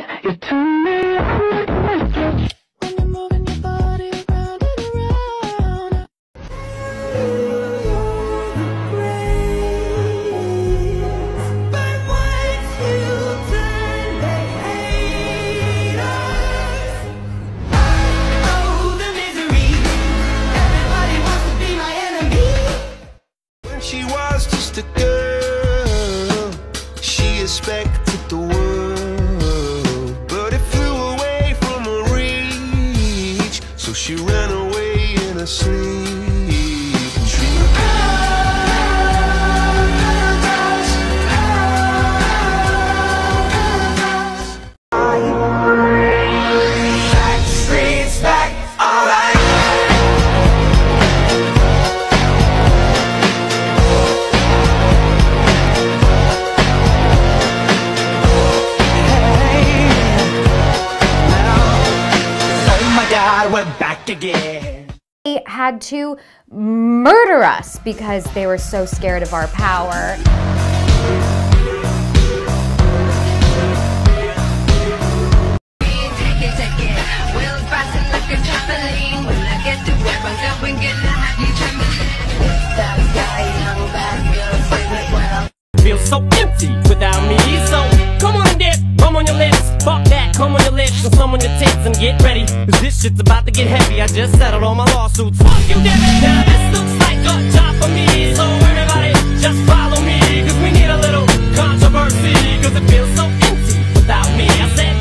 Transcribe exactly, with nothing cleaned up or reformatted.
You turn me on. When you're moving your body around and around. But once you turn, they hate us. Oh, the misery. Everybody wants to be my enemy. When she was just a girl, she expected the world, but it flew away from her reach, so she ran away in her sleep. Backstreet's back, alright. Oh my God, we're back again. They had to murder us because they were so scared of our power. Feels so empty without me, so come on and dip, come on your lips, fuck that, come on your lips, and some on your tits, and get ready, cause this shit's about to get heavy. I just settled all my lawsuits, fuck you, damn it. Now this looks like a job for me, so everybody just follow me, cause we need a little controversy, cause it feels so empty without me. I said